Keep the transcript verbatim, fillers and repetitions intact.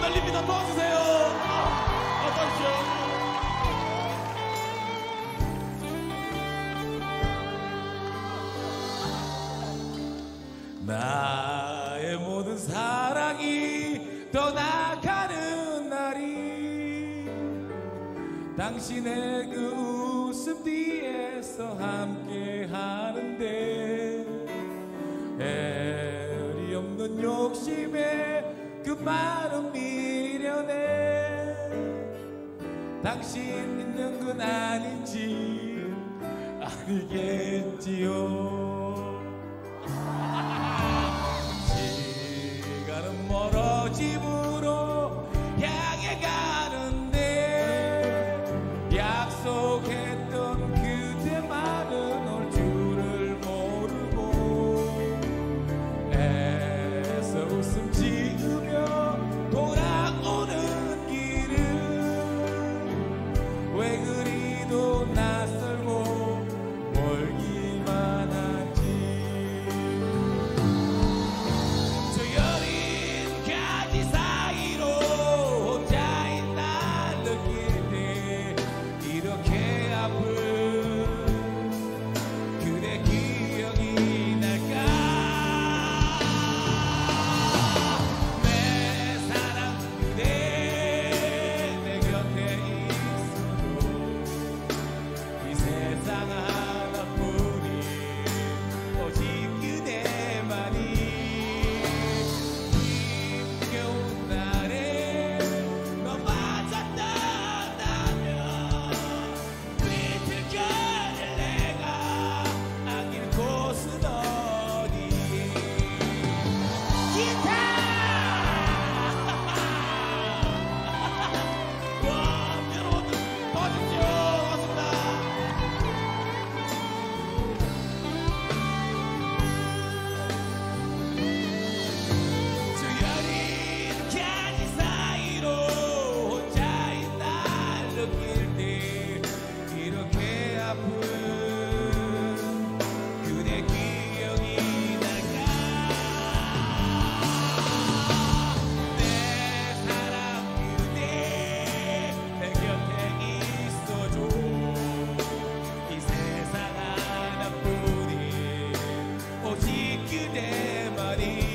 떨립니다. 도와주세요. 아, 도와주세요. 나의 모든 사랑이 떠나가는 날이 당신의 그 웃음 뒤에서 함께 하는데 애리 없는 욕심에 그 많은 미련에 당신 있는 건 아닌지 아니겠지요. 시간은 멀어짐으로 향해 가는데 약속했던 그대만은 올 줄을 모르고 애써 웃음 지으며 돌아오는 길은 왜 그리도 낯설고 멀기만 하지. 저 여린 가지 사이로 혼자인 날 느낄 때 이렇게 아픈 그대 기억이 날까. 내 사랑 그대 내 곁에 있어도 이 세상 하나뿐인 오직 그대만이 힘겨운 날에 너마저 떠나면 비틀거릴 내가 아낄 곳은 어디에. 기타! 와, 여러분들 도와주십시오. 고맙습니다. 저 여린 가지 사이로 혼자인 날 느낄 때 이렇게 아픈 그대 기억이 날까. 내 사랑 그대 내 곁에 있어줘 이 세상 하나뿐인 오직 그대만이